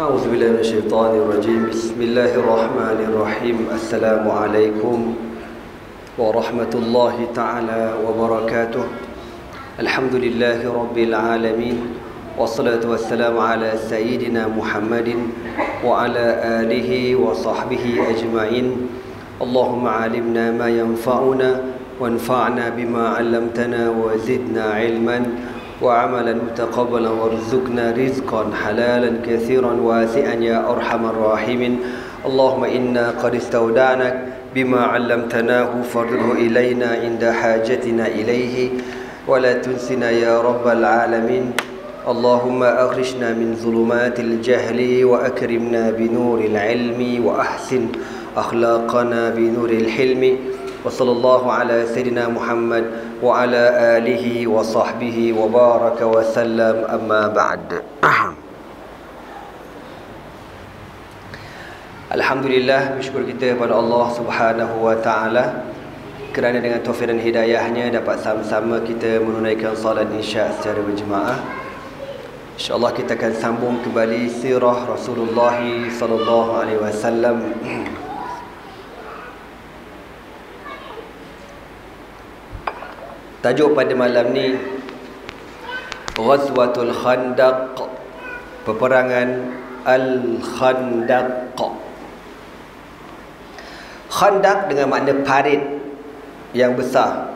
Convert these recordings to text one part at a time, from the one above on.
أعوذ بالله من الشيطان الرجيم. بسم الله الرحمن الرحيم. السلام عليكم ورحمة الله تعالى وبركاته. الحمد لله رب العالمين، والصلاة والسلام على سيدنا محمد وعلى آله وصحبه أجمعين. اللهم علمنا ما ينفعنا وانفعنا بما علمتنا وزدنا علما وعملا متقبلا وارزقنا رزقا حلالا كثيرا واسعا يا أرحم الراحمين. اللهم إنا قد استودعناك بما علمتناه فارده إلينا عند حاجتنا إليه ولا تنسنا يا رب العالمين. اللهم أخرجنا من ظلمات الجهل وأكرمنا بنور العلم وأحسن أخلاقنا بنور الحلم. وصلى الله على سيدنا محمد وعلى آله وصحبه وبارك وسلم. أما بعد. Alhamdulillah, bersyukur kita kepada Allah Subhanahu wa taala kerana dengan taufik dan hidayahnya dapat sama-sama kita menunaikan salat Isya secara berjemaah. InsyaAllah kita akan sambung kembali sirah Rasulullah sallallahu alaihi wasallam. Tajuk pada malam ni Ghazwatul Khandaq, peperangan Al-Khandaq. Khandaq dengan makna parit yang besar.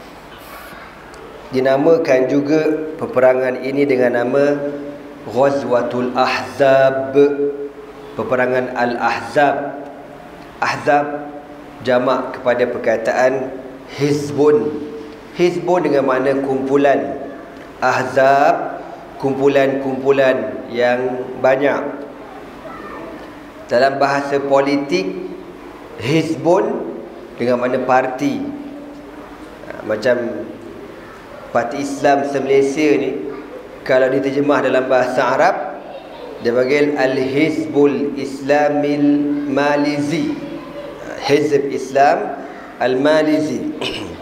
Dinamakan juga peperangan ini dengan nama Ghazwatul Ahzab, peperangan Al-Ahzab. Ahzab jamak kepada perkataan Hizbun. Hizbun dengan makna kumpulan. Ahzab, kumpulan-kumpulan yang banyak. Dalam bahasa politik, Hizbun dengan makna parti. Macam Parti Islam se-Malaysia ni, kalau diterjemah dalam bahasa Arab, dia panggil Al-Hizbul Islamil Malizi. Hizb Islam Al-Malizi.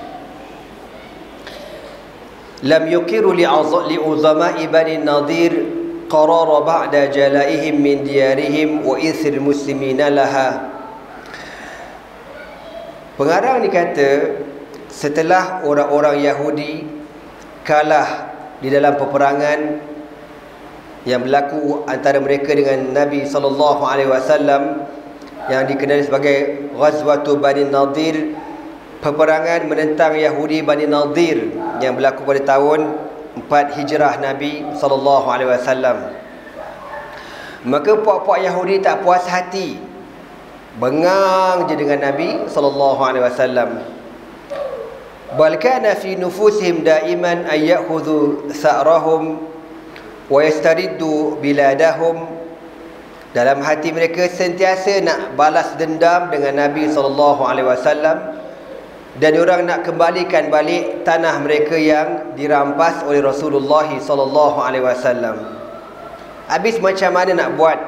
Lam yuqiru li'uzama'i Bani Nadir qarara ba'da jalaihim min diyarihim wa isr muslimina laha. Pengarang ni kata, setelah orang-orang Yahudi kalah di dalam peperangan yang berlaku antara mereka dengan Nabi sallallahu alaihi wasallam yang dikenali sebagai Ghazwatul Bani Nadir, peperangan menentang Yahudi Bani Nadir yang berlaku pada tahun 4 Hijrah Nabi sallallahu alaihi wasallam. Maka puak-puak Yahudi tak puas hati, bengang je dengan Nabi sallallahu alaihi wasallam. Bal kana fi nufusihim daiman ay ya'khudhu sa'rahum wa yastariddu biladahum. Dalam hati mereka sentiasa nak balas dendam dengan Nabi sallallahu alaihi wasallam, dan orang nak kembalikan balik tanah mereka yang dirampas oleh Rasulullah sallallahu alaihi wasallam. Habis macam mana nak buat?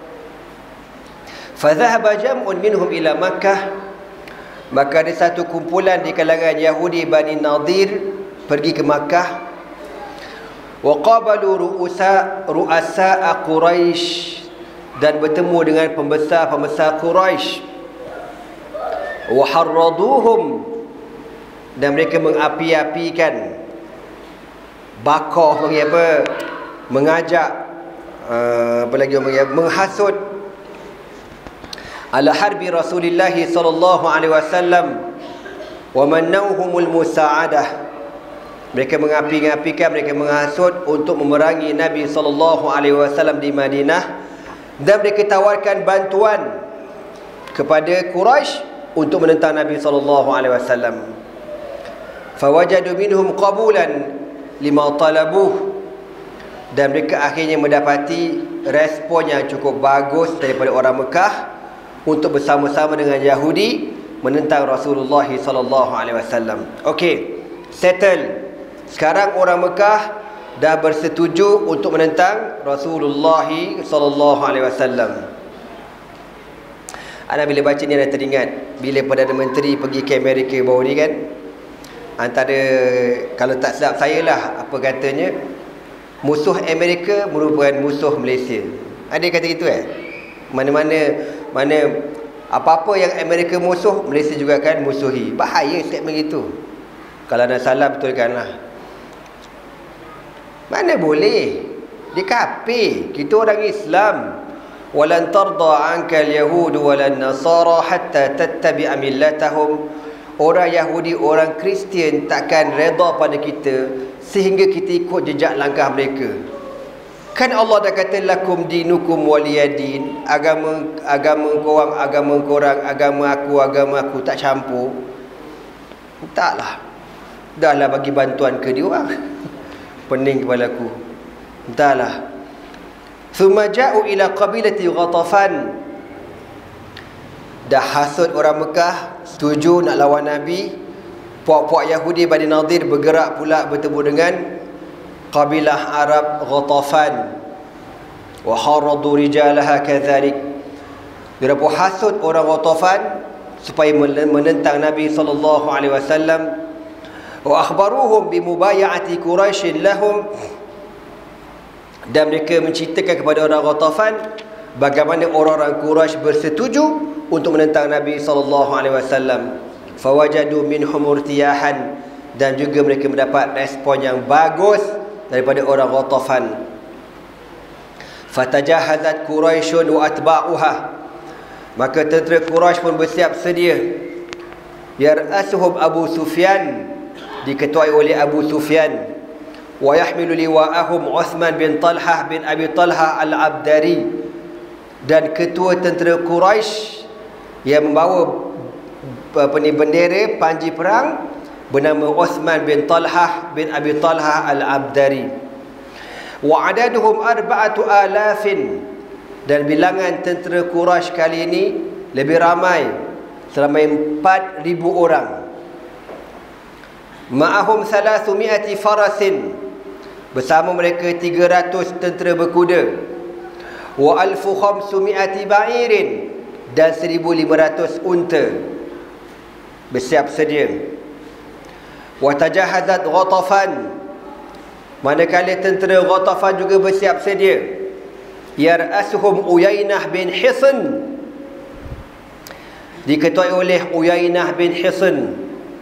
Fa dhahaba jam'un minhum ila Makkah. Maka ada satu kumpulan di kalangan Yahudi Bani Nadir pergi ke Makkah. Wa qabalu ru'asa Quraisy, dan bertemu dengan pembesar-pembesar Quraisy. Wa harraduhum, dan mereka mengapi-apikan, bakoh panggil apa, mengajak, apa lagi orang panggil, menghasut ala harbi Rasulullah sallallahu alaihi wasallam wa mannauhumul musa'adah. Mereka mengapi-apikan, mereka menghasut untuk memerangi Nabi sallallahu alaihi wasallam di Madinah, dan mereka tawarkan bantuan kepada Quraisy untuk menentang Nabi sallallahu alaihi wasallam. Fawajadu minhum qabulan lima talabuh, dan mereka akhirnya mendapati respon yang cukup bagus daripada orang Mekah untuk bersama-sama dengan Yahudi menentang Rasulullah sallallahu alaihi wasallam. Okey, settle. Sekarang orang Mekah dah bersetuju untuk menentang Rasulullah sallallahu alaihi wasallam. Ana bila baca ni ada teringat bila Perdana Menteri pergi ke Amerika baru ni kan, antara, kalau tak silap saya lah, apa katanya, musuh Amerika merupakan musuh Malaysia. Ada kata gitu Mana apa-apa yang Amerika musuh, Malaysia juga akan musuhi. Bahaya statement gitu. Kalau nak salah betulkanlah. Mana boleh? Dia kafir. Kita orang Islam. Walan tarda anka al-yahud walan nasara hatta tattabi'a millatahum. Orang Yahudi, orang Kristian takkan redha pada kita sehingga kita ikut jejak langkah mereka. Kan Allah dah kata lakum dinukum waliyadin. Agama korang, agama aku tak campur. Taklah. Dahlah bagi bantuan ke dia orang. Pening kepala aku. Entahlah. Thumma ja'u ila qabilati Ghatafan. Dah hasut orang Mekah, setuju nak lawan Nabi. Puak-puak Yahudi Bani Nadir bergerak pula bertemu dengan kabilah Arab Ghatafan. Wa haradu rijalaha kadhalik. Dia pun hasut orang Ghatafan supaya menentang Nabi sallallahu alaihi wasallam. Wa akhbaruhum bi mubaya'ati Quraisy lahum. Dan mereka menceritakan kepada orang Ghatafan bagaimana orang-orang Quraisy bersetuju untuk menentang Nabi sallallahu alaihi wasallam. Fawajadu minhum irtiyahan, dan juga mereka mendapat respon yang bagus daripada orang Ghatafan. Fatajahazat Quraisyun wa atba'uha. Maka tentera Quraisy pun bersiap sedia. Yar'asuhum Abu Sufyan, diketuai oleh Abu Sufyan. Wa yahmilu liwa'ahum Uthman bin Talhah bin Abi Talhah al-Abdari. Dan ketua tentera Quraisy yang membawa bendera panji perang bernama Uthman bin Talhah bin Abi Talhah al-Abdari. Wa adaduhum 4,000, dan bilangan tentera Quraisy kali ini lebih ramai, seramai 4,000 orang. Ma'ahum 300 farasin, bersama mereka 300 tentera berkuda. Wa 1,500 ba'irin, dan 1,500 unta bersiap sedia. Wa tajahazat Ghatafan, manakala tentera Ghatafan juga bersiap sedia. Yar'asuhum Uyainah bin Hisn, diketuai oleh Uyainah bin Hisn,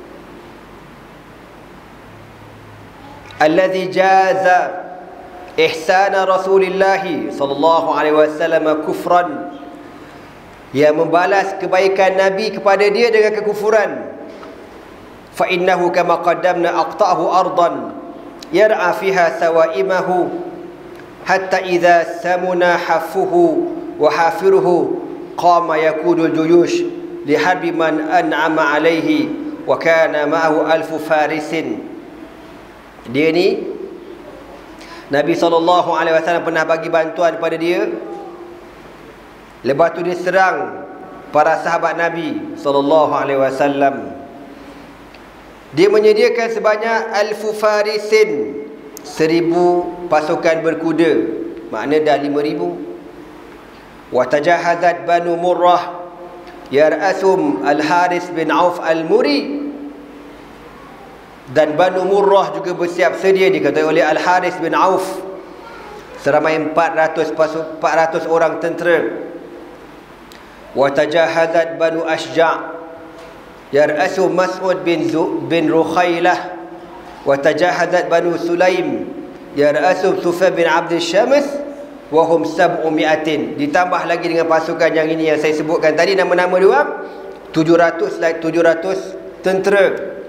alladhi jaza ihsana Rasulullah sallallahu alaihi wasallam kufran, yang membalas kebaikan Nabi kepada dia dengan kekufuran. Fa innahu kama qaddamna aqta'ahu ardan yar'a fiha sawaimahu hatta idza samuna hafuhu wa hafiruhu qama yakudul juyush li harbi man an'ama alaihi wa kana ma'ahu 1000 farisin. Dia ni Nabi SAW pernah bagi bantuan kepada dia. Lepas tu dia serang para sahabat Nabi SAW. Dia menyediakan sebanyak 1000 farisin, 1000 pasukan berkuda, makna dah 5,000. Wa tajahazat Banu Murrah yar'asum Al-Haris bin Auf Al-Muri, dan Banu Murrah juga bersiap sedia, dikatai oleh Al-Haris bin Auf, seramai 400 orang tentera. Wa tajahazat Banu Ashja' yar'asu Mas'ud bin Rukhailah. Wa tajahazat Banu Sulaim yar'asu Sufyan bin Abd Syams wa hum 700. Ditambah lagi dengan pasukan yang ini yang saya sebutkan tadi nama-nama dia orang, 700 tentera.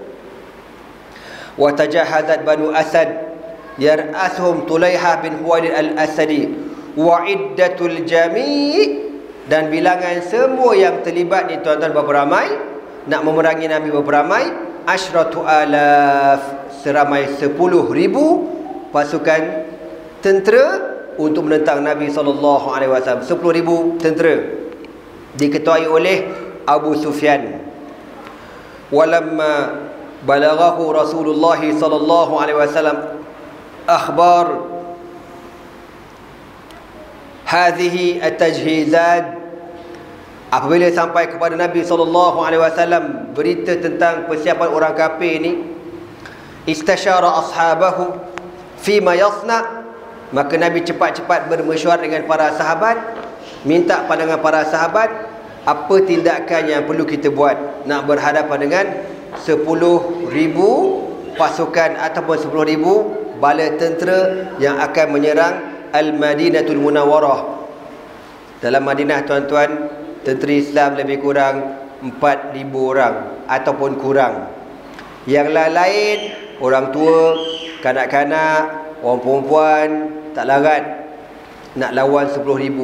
Wa tajahazat Banu Asad yar'asuhum Tulaihah bin Huwailid al-Asadi wa iddatul jami', dan bilangan semua yang terlibat ni tuan-tuan berapa ramai, nak memerangi Nabi berapa ramai? 10,000, seramai 10,000 pasukan tentera untuk menentang Nabi SAW. 10,000 tentera diketuai oleh Abu Sufyan. Walamma balaghahu Rasulullah SAW akhbar hadhihi at-tajhizat, apabila sampai kepada Nabi SAW berita tentang persiapan orang kafir ini, istasyara ashabahu fima yasna, Maka Nabi cepat-cepat bermesyuarat dengan para sahabat, minta pandangan para sahabat apa tindakan yang perlu kita buat nak berhadapan dengan 10,000 pasukan ataupun 10,000 bala tentera yang akan menyerang Al-Madinatul Munawwarah. Dalam Madinah tuan-tuan, tentera Islam lebih kurang 4,000 orang ataupun kurang. Yang lain-lain, orang tua, kanak-kanak, orang perempuan, tak larat nak lawan 10,000.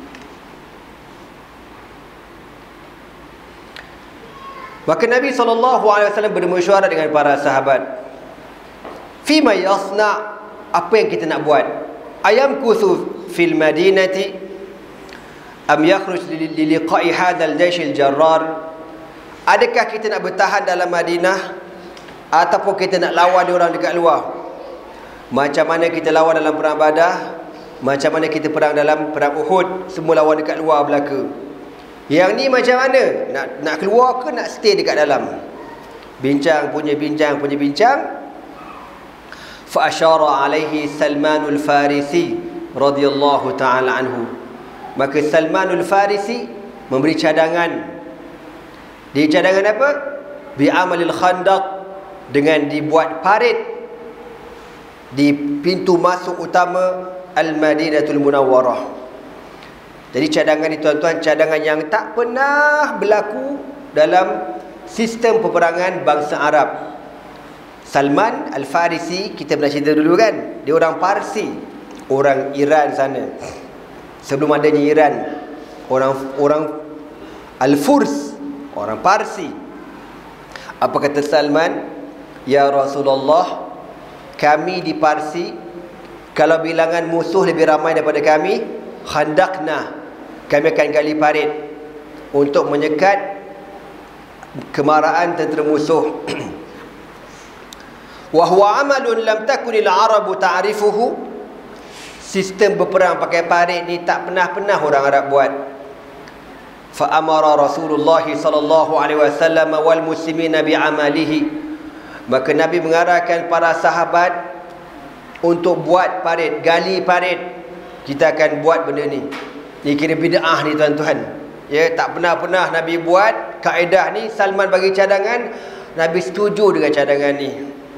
Maka Nabi SAW bermesyuarat dengan para sahabat. Fima yasna, apa yang kita nak buat? Ayam kusu fil madinati am yakhruj liliqa'i hadzal jaysh al-jarrar. Adakah kita nak bertahan dalam Madinah ataupun kita nak lawan diorang dekat luar? Macam mana kita lawan dalam perang Badar, macam mana kita perang dalam perang Uhud, semua lawan dekat luar belaka. Yang ni macam mana? Nak keluar ke nak stay dekat dalam? Bincang punya bincang. Fa asyara alaihi Salmanul Farisi radhiyallahu taala anhu. Maka Salmanul Farisi memberi cadangan. Dia cadangan apa? Bi amalil khandaq, dengan dibuat parit di pintu masuk utama Al-Madinatul Munawwarah. Jadi cadangan ni tuan-tuan, cadangan yang tak pernah berlaku dalam sistem peperangan bangsa Arab. Salman Al-Farisi, kita pernah cerita dulu kan, dia orang Parsi, orang Iran sana. Sebelum adanya Iran, orang Al-Furs, orang Parsi. Apa kata Salman? Ya Rasulullah, kami di Parsi, kalau bilangan musuh lebih ramai daripada kami, khandaqna, kami akan gali parit untuk menyekat kemarahan tentera musuh. Wa huwa amalun lam takunil arabu ta'rifuhu. Sistem berperang pakai parit ni tak pernah orang Arab buat. Fa amara Rasulullah sallallahu alaihi wasallam wal muslimina bi amalihi. Maka Nabi mengarahkan para sahabat untuk buat parit, gali parit. Kita akan buat benda ni. Ini kira bid'ah ni tuan-tuan. Ya, tak pernah Nabi buat kaedah ni. Salman bagi cadangan, Nabi setuju dengan cadangan ni.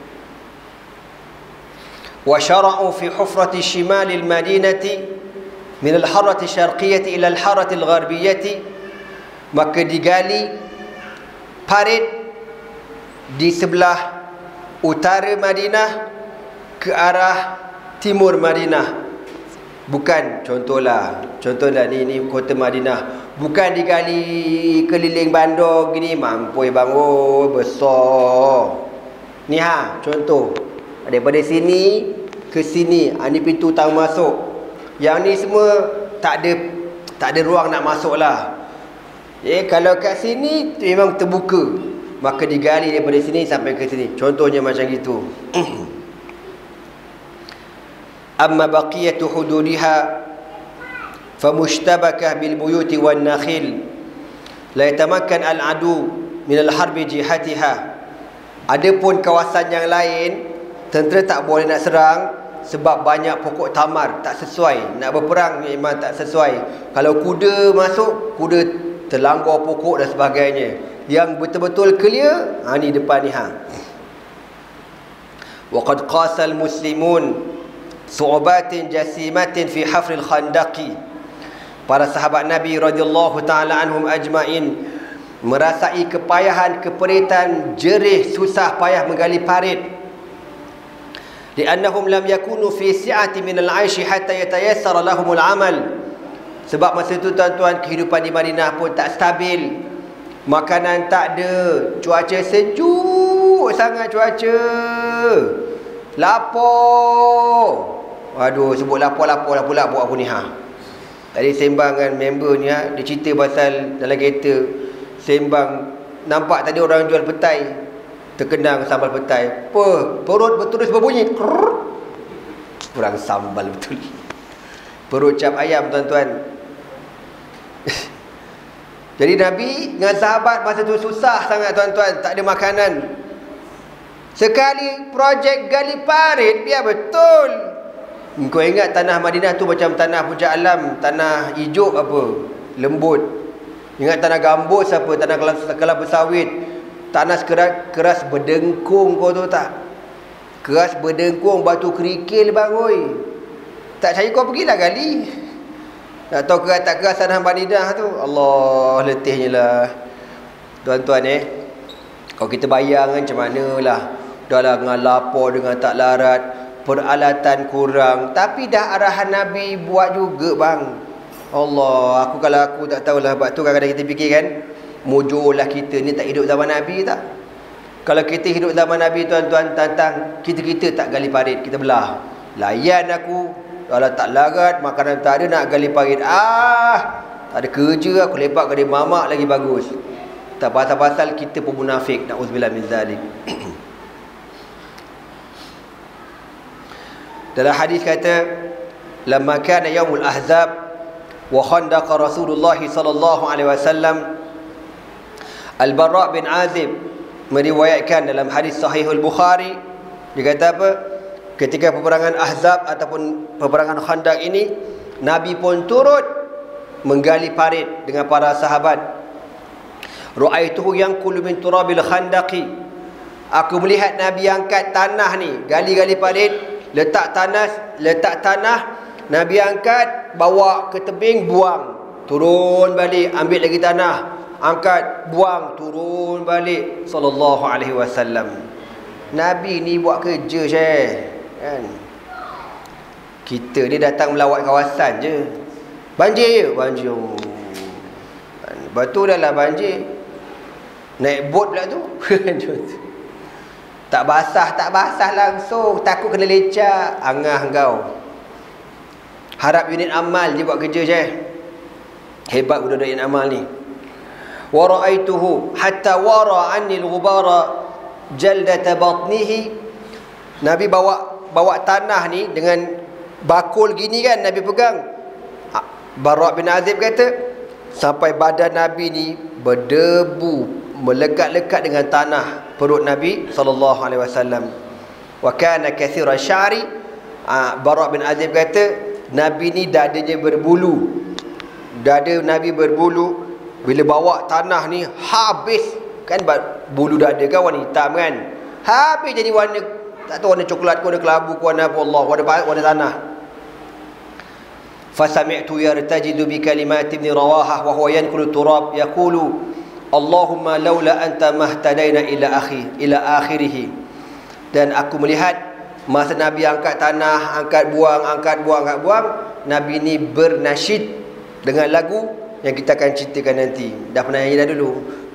Wa syara'u fi hufrati shimalil madinati min al-harrati syarqiyyati ila al-harrati al-gharbiyyati. Maka digali parit di sebelah utara Madinah ke arah timur Madinah. Bukan, contohlah ni kota Madinah, bukan digali keliling bandar gini, mampu bang, oh besar ni contoh daripada sini ke sini, ni pintu tang masuk. Yang ni semua tak ada ruang nak masuk lah. Kalau kat sini memang terbuka, maka digali daripada sini sampai ke sini. Contohnya macam gitu. Amma baqiyatu hududiha famushtabakah bil buyuti wan nakhil la yatamakkan al adu min al harbi jihatiha. Adapun kawasan yang lain, tentera tak boleh nak serang sebab banyak pokok tamar, tak sesuai. Nak berperang memang tak sesuai. Kalau kuda masuk, kuda terlanggar pokok dan sebagainya. Yang betul-betul clear, ni depan ni wa qad qasal muslimun su'ubatin jasimatin fi hafril khandaqi. Para sahabat Nabi radhiyallahu taala anhum ajmain merasai kepayahan, keperitan, jerih, susah payah menggali parit. Li'annahum lam yakunu fi si'ati min al-'aish hatta yatayassara lahumul 'amal. Sebab masa itu tuan-tuan, kehidupan di Madinah pun tak stabil. Makanan tak ada, cuaca sejuk sangat cuaca. Lapar. Aduh, sebut lapar pula buat aku ni Tadi sembang dengan member ni dia cerita pasal dalam kereta sembang, nampak tadi orang jual petai, terkenang sambal petai. Perut betul berbunyi. Kurang sambal betul. Perut cap ayam tuan-tuan. Jadi Nabi dengan sahabat masa tu susah sangat tuan-tuan, tak ada makanan. Sekali projek gali parit, biar betul Kau ingat tanah Madinah tu macam tanah puncak alam, tanah hijau apa, lembut. Ingat tanah gambus apa, tanah kelapa sawit, tanah keras berdengkung, kau tahu tak? Keras berdengkung, batu kerikil bang, oi. Tak percaya kau pergilah gali. Nak tahu keras tak keras tanah Madinah tu? Allah, letihnya lah. Tuan-tuan kalau kita bayang kan macam mana lah. Dah lah dengan lapar, dengan tak larat, peralatan kurang, tapi dah arahan Nabi buat juga bang. Allah, kalau aku tak tahulah. Sebab tu kadang-kadang kita fikir kan, mujurlah kita ni tak hidup zaman Nabi tak? Kalau kita hidup zaman Nabi, tuan-tuan, tantang kita tak gali parit, kita belah. Layan aku, kalau tak larat, makanan tak ada, nak gali parit. Tak ada kerja, aku lepak gali mamak lagi bagus. Tak pasal-pasal kita pun munafik. Na'udzubillah min zalik. Dalam hadis kata, lamma kana yaumul ahzab wa khandaqa Rasulullah sallallahu alaihi wasallam, Al-Bara' bin Azib meriwayatkan dalam hadis sahih Al-Bukhari, dia kata apa? Ketika peperangan Ahzab ataupun peperangan Khandaq ini, Nabi pun turut menggali parit dengan para sahabat. Ra'aituhu yanqulu min turabil khandaqi. Aku melihat Nabi angkat tanah ni, gali-gali parit, letak tanah, Nabi angkat, bawa ke tebing, buang, turun balik, ambil lagi tanah, angkat, buang, turun balik. Sallallahu alaihi wasallam. Nabi ni buat kerja kan. Kita ni datang melawat kawasan je. Banjir. Lepas tu dah lah banjir, naik bot pula tu. Tak basah langsung, takut kena lecak. Angah kau. Harap unit amal je buat kerja Hebat budak-budak unit amal ni. Wa ra'aituhu hatta wara anni al-ghubara jaldata batnihi. Nabi bawa tanah ni dengan bakul gini kan, Nabi pegang. Bara' bin Azib kata, sampai badan Nabi ni berdebu, melekat-lekat dengan tanah perut Nabi sallallahu alaihi wasallam. Wa kana kathira sya'ri. Bara' bin Azib kata, Nabi ni dadanya berbulu. Dada Nabi berbulu. Bila bawa tanah ni habis, kan bulu dada kan warna hitam kan, habis jadi warna, tak tahu warna coklat ke, warna kelabu ke, warna apa, Allah, warna tanah. Fasami'tu yartajidu bi kalimat ibn Rawahah wa huwa yankulu turab yaqulu Allahumma laula anta mahtadaina ila akhirih. Dan aku melihat masa Nabi angkat tanah, angkat buang, Nabi ni bernasyid dengan lagu yang kita akan ceritakan nanti. Dah pernah nyanyi dah dulu.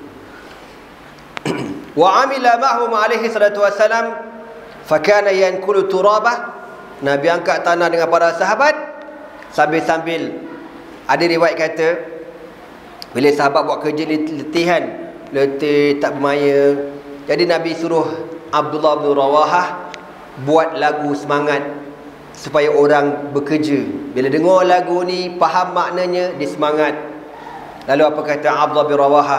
Wa amila ma'hum alaihi salatu wassalam fakana yankulu turabah. Nabi angkat tanah dengan para sahabat sambil-sambil. Ada riwayat kata, bila sahabat buat kerja letih, tak bermaya, jadi Nabi suruh Abdullah bin Rawahah buat lagu semangat supaya orang bekerja. Bila dengar lagu ni, faham maknanya, dia semangat. Lalu apa kata Abdullah bin Rawahah?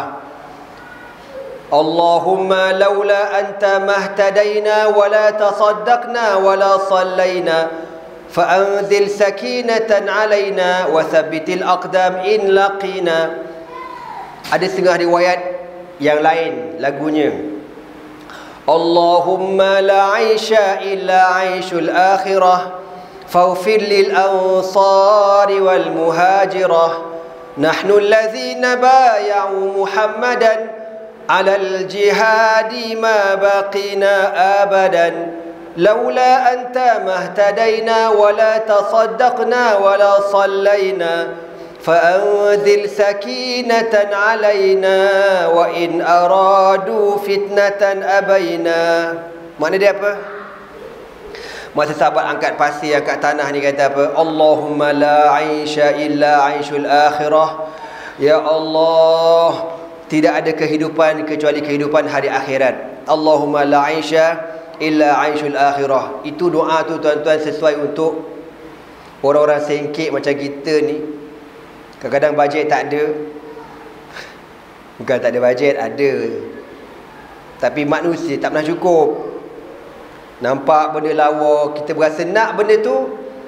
Allahumma laula anta mahtadaina wa la tasaddaqna wa la sallaina fa'anzil sakinatan alaina wa thabbitil aqdam in laqina. Ada setengah riwayat yang lain lagunya, Allahumma la aisha illa aishul akhirah faghfir lil ansari wal muhajirah nahnu alladhina bay'u Muhammadan ala al jihadi ma baqina abadan laula anta mahtadaina wa la tasaddaqna wa la sallaina fa'anzil sakinatan alaina wa in aradu fitnatan abaina. Makna dia apa? Masa sahabat angkat pasir, angkat tanah ni, kata apa? Allahumma la aisha illa aishul akhirah. Ya Allah, tidak ada kehidupan kecuali kehidupan hari akhirat. Allahumma la aisha illa aishul akhirah. Itu doa tu tuan-tuan sesuai untuk orang-orang sengkit macam kita ni. Kadang-kadang bajet tak ada. Bukan tak ada bajet, ada. Tapi manusia tak pernah cukup. Nampak benda lawa, kita berasa nak benda tu,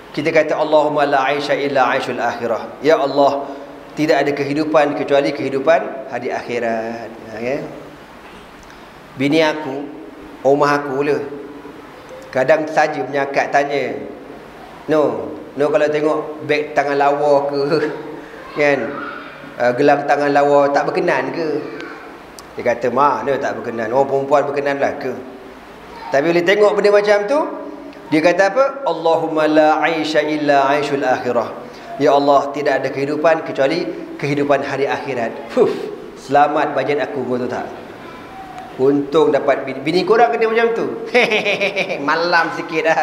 kita kata Allahumma la aisha illa aishul akhirah. Ya Allah, tidak ada kehidupan kecuali kehidupan hari akhirat. Ya. Bini aku, rumah aku lah, kadang saja menyakat tanya, No kalau tengok beg tangan lawa ke, kan, gelang tangan lawa tak berkenan ke? Dia kata, mana tak berkenan, orang perempuan berkenan lah ke? Tapi boleh tengok benda macam tu, dia kata apa? Allahumma la aisha illa aishul akhirah. Ya Allah, tidak ada kehidupan kecuali kehidupan hari akhirat. Selamat bajet aku, kau tahu tak? Untung dapat bini korang kena macam tu. Malam sikit dah.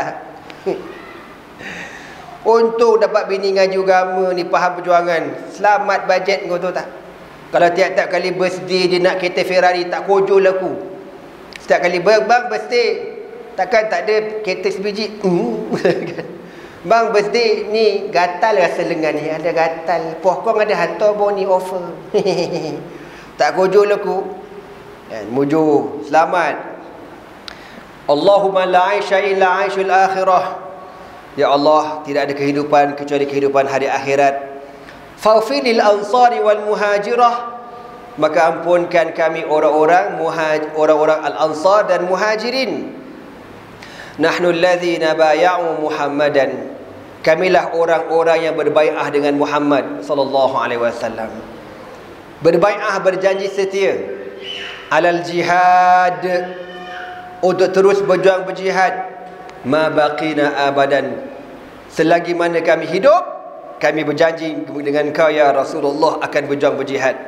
Untung dapat bini ngaji agama ni, faham perjuangan. Selamat bajet, kau tahu tak? Kalau tiap-tiap kali birthday dia nak kereta Ferrari, tak kojol aku. Setiap kali bang birthday, takkan tak ada kereta sebiji. Bang birthday ni gatal rasa lengan ni, ada gatal. Pokong ada hantar bau ni offer. Tak kojol aku. Mujur, selamat. Allahumma la aisha illa aishul akhirah. Ya Allah, tidak ada kehidupan kecuali kehidupan hari akhirat. Faghfir lil ansari wal muhajirah. Maka ampunkan kami orang-orang al-ansar dan muhajirin. Nahnu alladhina bay'u Muhammadan. Kamilah orang-orang yang berbai'ah dengan Muhammad sallallahu alaihi wasallam. Berbai'ah, berjanji setia. Alal jihad, untuk terus berjuang berjihad. Ma baqina abadan, selagi mana kami hidup, kami berjanji dengan kau ya Rasulullah akan berjuang berjihad.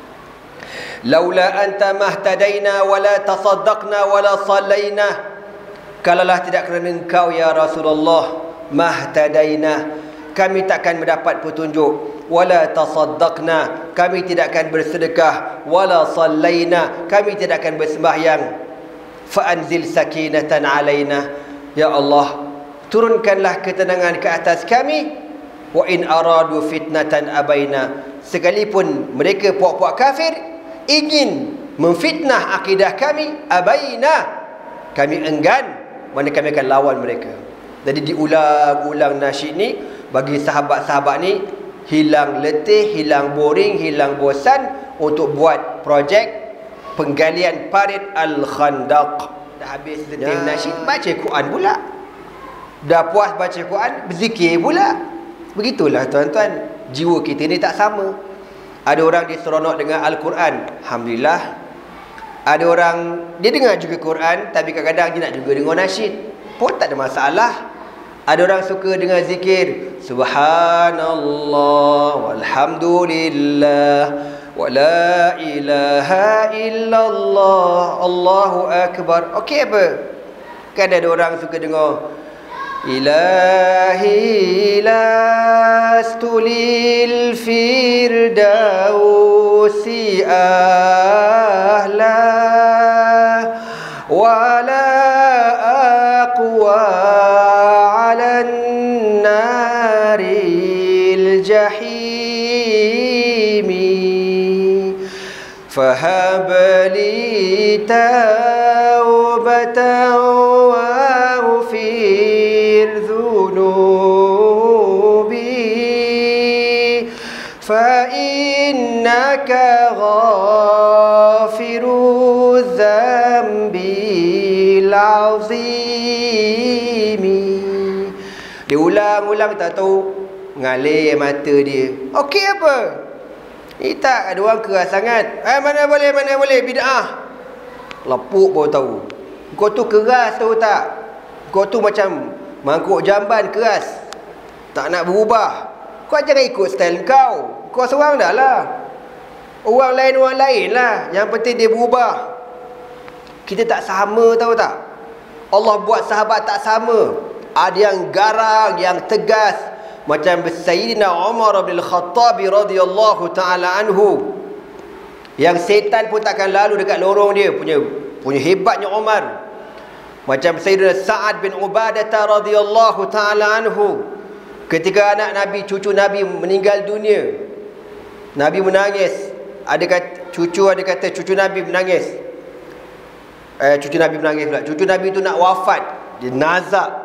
Laula anta mahtadaina wala tasaddaqna wala sallaina. Kalaulah tidak kerana engkau ya Rasulullah, mahtadaina, kami takkan mendapat petunjuk. Wala tasaddaqna, kami tidak akan bersedekah. Wala sallaina, kami tidak akan bersembahyang. Fa anzil sakinatan alaina. Ya Allah, turunkanlah ketenangan ke atas kami. Wa in aradu fitnatan abaina, sekalipun mereka puak-puak kafir ingin memfitnah akidah kami, abaina, kami enggan, mana kami akan lawan mereka. Jadi diulang-ulang nasyid ni bagi sahabat-sahabat ni hilang letih, hilang boring, hilang bosan untuk buat projek penggalian parit Al-Khandaq. Dah habis letih nasyid, baca Quran pula. Dah puas baca Quran, berzikir pula. Begitulah tuan-tuan, jiwa kita ni tak sama. Ada orang dia seronok dengan Al-Quran, alhamdulillah. Ada orang dia dengar juga Quran, tapi kadang-kadang dia nak juga dengar nasyid, pun tak ada masalah. Ada orang suka dengan zikir, subhanallah walhamdulillah wa la ilaha illallah, Allahu akbar. Okey apa? Kan ada orang suka dengar ilahi lastu lil firdausi ahla wa la aqwa ala naril jahimi fahabli taubatan wa ufir dhunubi fa innaka ghafiru dhambil azimi. Dia ulang-ulang tak tahu, ngalir mata dia. Okey apa? Ni tak ada orang keras sangat. Mana boleh bid'ah. Lepuk baru tahu. Kau tu keras tahu tak? Kau tu macam mangkuk jamban keras, tak nak berubah. Kau jangan ikut style kau. Kau seorang dah lah. Orang lain lah. Yang penting dia berubah. Kita tak sama tahu tak? Allah buat sahabat tak sama. Ada yang garang, yang tegas, macam Sayyidina Umar bin Khattab radhiyallahu taala anhu, yang setan pun takkan lalu dekat lorong dia. Punya hebatnya Umar. Macam Sayyidina Sa'ad bin Ubadah radhiyallahu taala anhu, ketika anak Nabi, cucu Nabi meninggal dunia, Nabi menangis. Cucu Nabi menangis. Cucu Nabi tu nak wafat, dia nazak.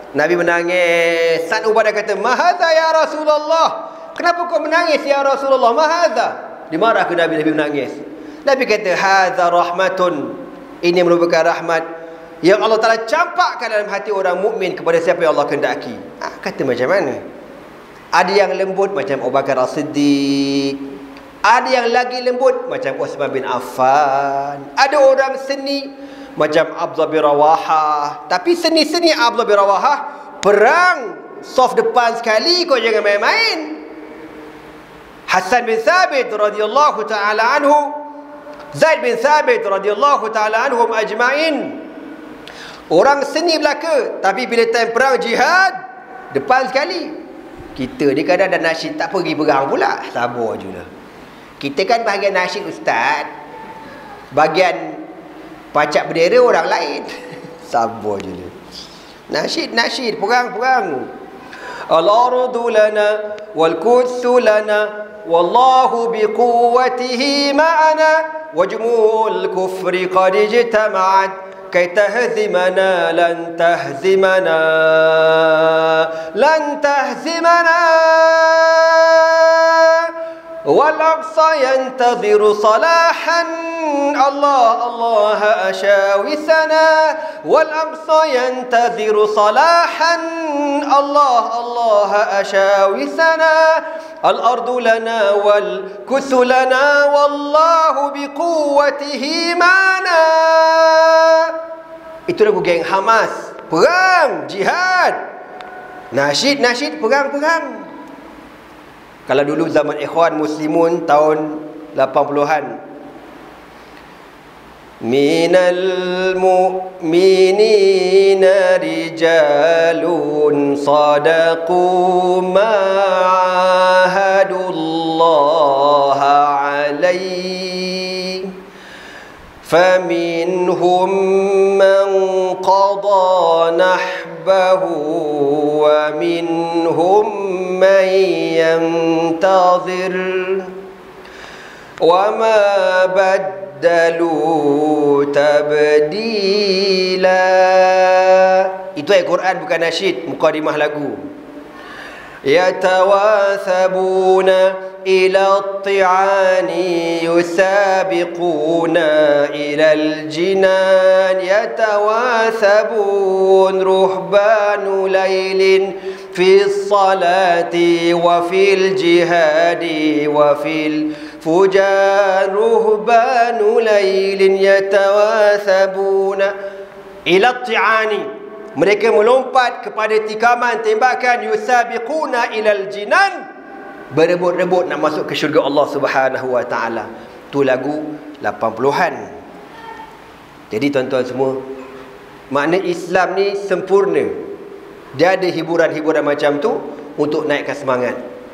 Nabi menangis. Sa'd Ubadah kata, "Mahadza ya Rasulullah?" Kenapa kau menangis ya Rasulullah? Mahadza. Dimarah ke Nabi, Nabi menangis. Nabi kata, "Hadza rahmatun." Ini merupakan rahmat yang Allah Ta'ala campakkan dalam hati orang mukmin kepada siapa yang Allah kehendaki. Kata macam mana? Ada yang lembut macam Abu Bakar As-Siddiq, ada yang lagi lembut macam Uthman bin Affan, ada orang seni macam Abdullah bin Rawahah. Tapi seni-seni Abdullah bin Rawahah perang soft depan sekali, kau jangan main-main. Hasan bin Thabit radhiyallahu ta'ala anhu, Zaid bin Thabit radhiyallahu ta'ala anhum ajma'in, orang seni belaka, tapi bila time perang jihad depan sekali. Kita ni kadang ada nasyid tak pergi perang pula, sabar je lah. Kita kan bahagian nasyid ustaz, bahagian pacak bendera orang lain. Sabar je lah. Nasyid, perang. Al-ardu lana wal-qudsu lana wallahu biquwwatihi ma'ana wajmu'ul kufri qad ijtama'at kay tahzimana lan tahzimana wal aqsa yantadhiru salahan Allah ashawisana wal aqsa yantadhiru salahan Allah ashawisana al ardu lana wal kusu lana wallahu biquwwatihi mana. Itu lagu geng Hamas, perang, jihad. Nasyid, perang. Kalau dulu zaman Ikhwan Muslimun tahun 80-an, minal mu'minina rijalun sadaqu ma'ahadullaha alaih faminhum man qada nahbahu wa minhum man yantazir wa ma baddalu tabdila. Itu ayat Quran, bukan nasyid, mukadimah lagu. Yatawathabuna ila at-ti'ani yusabiquna ila al-jinan yatawathabun ruhbanu laylin fi as-salati wa fil jihadi wa fil fujar ruhbanu laylin yatawathabuna ila at-ti'ani, mereka melompat kepada tikaman tembakan, yusabiquna ilal jinan, berebut-rebut nak masuk ke syurga Allah Subhanahu wa taala. Tu lagu 80-an. Jadi tuan-tuan semua, makna Islam ni sempurna. Dia ada hiburan-hiburan macam tu untuk naikkan semangat.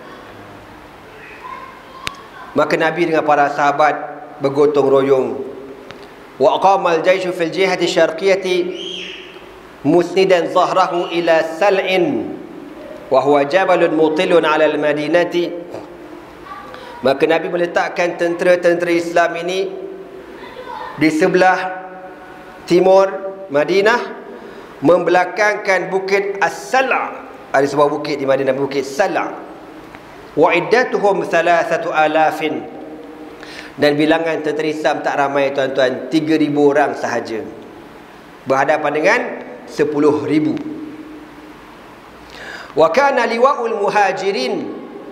Maka Nabi dengan para sahabat bergotong royong. Wa aqamal jaishu fil jihati syarqiyati musnidan zahrahu ila sal'in wa huwa jabalun mutilun ala al-madinati. Maka Nabi meletakkan tentera-tentera Islam ini di sebelah timur Madinah, membelakangkan bukit As-Sala'. Ada sebuah bukit di Madinah, bukit Sala'. Wa iddatuhum 3,000, dan bilangan tentera Islam tak ramai tuan-tuan, 3,000 orang sahaja berhadapan dengan 10,000. Wa kana liwa'ul muhajirin,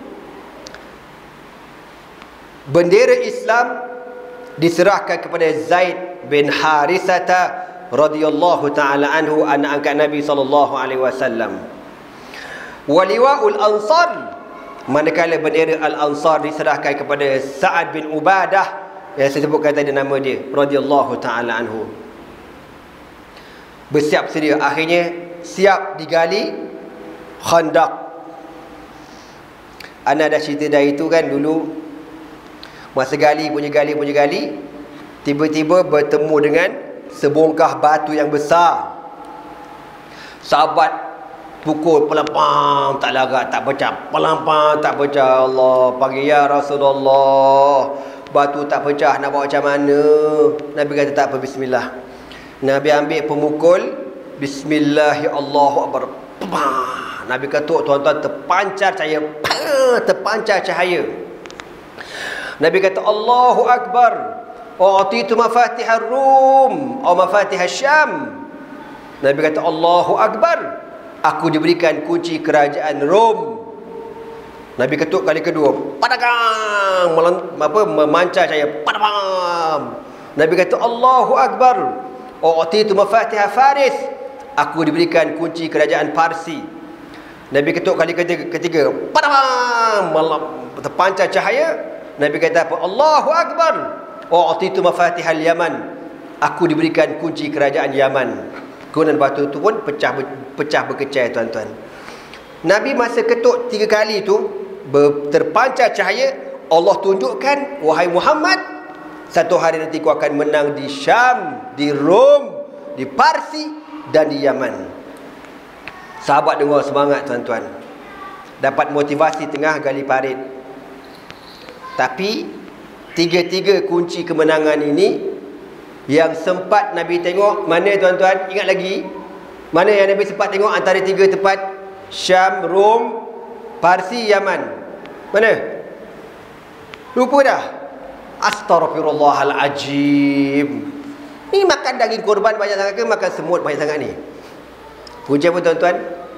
bendera Islam diserahkan kepada Zaid bin Harithah radhiyallahu ta'ala anhu, anak angkat Nabi sallallahu alaihi wasallam. Wa liwa'ul ansar, manakala bendera al-ansar diserahkan kepada Sa'ad bin Ubadah, yang saya sebutkan tadi nama dia, radhiyallahu ta'ala anhu. Bersiap sedia, akhirnya siap digali Khandaq. Ana dah cerita dari itu kan dulu, masa gali, tiba-tiba bertemu dengan sebongkah batu yang besar. Sahabat pukul pelampang, tak larat, tak pecah. Pelampang tak pecah. Allah panggil, ya Rasulullah, batu tak pecah, nak bawa macam mana? Nabi kata, tak apa, bismillah. Nabi ambil pemukul, bismillah, Allahu Akbar, Nabi ketuk, tuan-tuan, terpancar cahaya. Nabi kata, Allahu Akbar. U'titu mafatihar Rum atau mafatihar Syam. Nabi kata, Allahu Akbar. Aku diberikan kunci kerajaan Rom. Nabi ketuk kali kedua, padang, memancar cahaya, padam. Nabi kata, Allahu Akbar. U'titu mafatihar Faris. Aku diberikan kunci kerajaan Parsi. Nabi ketuk kali ketiga, padam, terpancar cahaya. Nabi kata apa? Allahu Akbar. U'titu mafatihal Yaman. Aku diberikan kunci kerajaan Yaman. Kemudian batu tu pun pecah berkecai, tuan-tuan. Nabi masa ketuk 3 kali tu, terpancar cahaya. Allah tunjukkan, wahai Muhammad, satu hari nanti kau akan menang di Syam, di Rom, di Parsi dan di Yaman. Sahabat dengar semangat, tuan-tuan. Dapat motivasi tengah gali parit. Tapi 3 kunci kemenangan ini yang sempat Nabi tengok, mana, tuan-tuan? Ingat lagi? Mana yang Nabi sempat tengok antara 3 tempat? Syam, Rom, Parsi, Yaman. Mana? Lupa dah? Astaghfirullahalazim. Ni makan daging korban banyak sangat ke makan semut banyak sangat ni? Punca apa, tuan-tuan?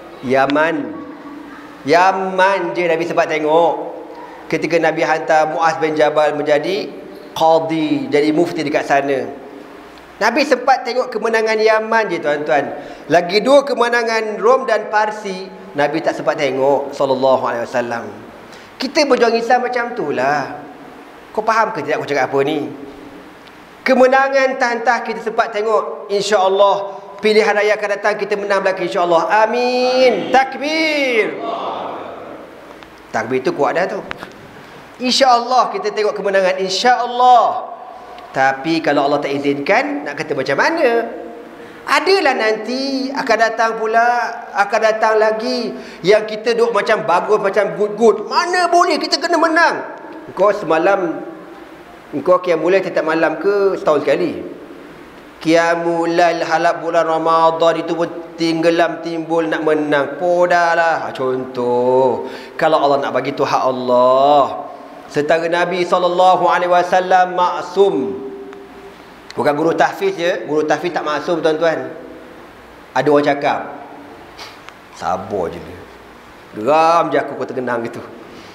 Yaman je Nabi sempat tengok. Ketika Nabi hantar Muaz bin Jabal menjadi qadi, jadi mufti dekat sana. Nabi sempat tengok kemenangan Yaman je, tuan-tuan. Lagi 2 kemenangan Rom dan Parsi, Nabi tak sempat tengok, sallallahu alaihi wasallam. Kita berjuang Islam macam tu lah. Kau faham ke tidak aku cakap apa ni? Kemenangan tantah kita sempat tengok. InsyaAllah pilihan raya akan datang, kita menang belakang, insyaAllah. Amin. Takbir. Takbir tu kuat dah tu. InsyaAllah kita tengok kemenangan, insyaAllah. Tapi kalau Allah tak izinkan, nak kata macam mana? Adalah nanti akan datang pula, akan datang lagi yang kita duk macam bagus, macam good. Mana boleh, kita kena menang. Kau semalam, kau qiyamul lail tiap malam ke setahun sekali? Qiyamul lail halap bulan Ramadan itu pun tenggelam timbul nak menang. Podahlah. Contoh, kalau Allah nak bagi tu hak Allah. Setara Nabi SAW maksum. Bukan guru tahfiz je. Guru tahfiz tak maksum, tuan-tuan. Ada orang cakap, sabar je dia, geram je aku kau tergenang gitu.